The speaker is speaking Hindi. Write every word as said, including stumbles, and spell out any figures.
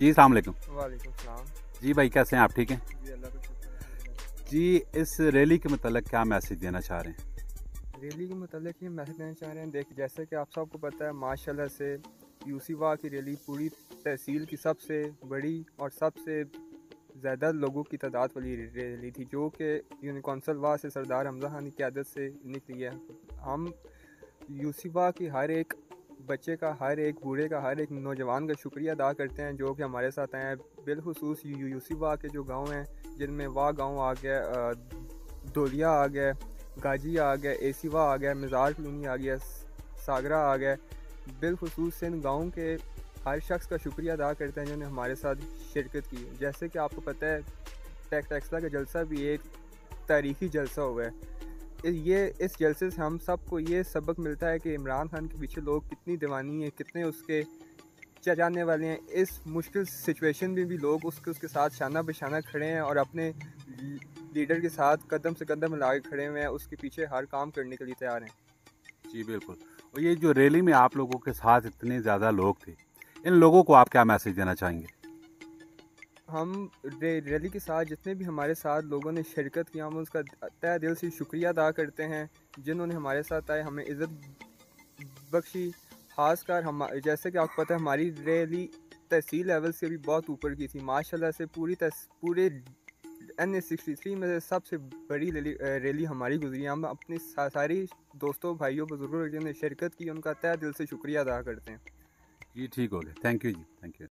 जी अस्सलाम वालेकुम। वालेकुम सलाम। जी भाई कैसे हैं आप, ठीक हैं? जी अल्लाह का शुक्र है। जी इस रैली के मतलब क्या मैसेज देना चाह रहे हैं? रैली के मतलब ये मैसेज देना चाह रहे हैं, देखिए जैसे कि आप सबको पता है माशाल्लाह से यूसीवा की रैली पूरी तहसील की सबसे बड़ी और सबसे ज़्यादा लोगों की तादाद वाली रैली थी, जो कि यूनियन कौंसिल वाह से सरदार हमजा खान की क़यादत से निकली है। हम यूसीवा की हर एक बच्चे का, हर एक बूढ़े का, हर एक नौजवान का शुक्रिया अदा करते हैं जो कि हमारे साथ आए हैं। बिलखुसूस यूसीवा के जो गाँव हैं, जिनमें वाह गाँव आ गया, धोलिया आ गया, गाजी आ गया, एसीवा आ गया, मज़ार कलोनी आ गया, सागरा आ गया। बिलखुसूस इन गाँव के हर शख्स का शुक्रिया अदा करते हैं जिन्होंने हमारे साथ शिरकत की। जैसे कि आपको पता है टेक टेक्सला का जलसा भी एक तारीख़ी जलसा हुआ है। ये इस जलसे से हम सबको ये सबक मिलता है कि इमरान खान के पीछे लोग कितनी दीवानी है, कितने उसके चाहने वाले हैं। इस मुश्किल सिचुएशन में भी लोग उसके उसके साथ शाना बशाना खड़े हैं और अपने लीडर के साथ कदम से कदम मिला के खड़े हुए हैं, उसके पीछे हर काम करने के लिए तैयार हैं। जी बिल्कुल। और ये जो रैली में आप लोगों के साथ इतने ज़्यादा लोग थे, इन लोगों को आप क्या मैसेज देना चाहेंगे? हम रे, रैली के साथ जितने भी हमारे साथ लोगों ने शिरकत की, हम उसका तहे दिल से शुक्रिया अदा करते हैं जिन्होंने हमारे साथ आए, हमें इज़्ज़त बख्शी। ख़ासकर हम जैसे कि आपको पता है हमारी रैली तहसील लेवल से भी बहुत ऊपर की थी माशाल्लाह से। पूरी तस पूरे एन ए सिक्सटी थ्री में से सबसे बड़ी रैली रैली हमारी गुजरी। हम अपनी सारी दोस्तों भाइयों बुजुर्गों जिन्होंने शिरकत की, उनका तहे दिल से शुक्रिया अदा करते हैं। जी ठीक हो गया, थैंक यू जी, थैंक यू।